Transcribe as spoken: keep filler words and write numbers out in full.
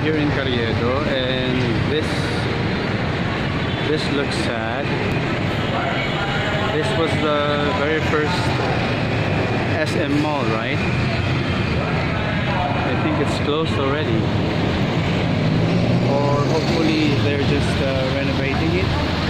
here in Carriedo, and this this looks sad. This was the very first S M mall, right? I think it's closed already, or hopefully they're just uh, renovating it.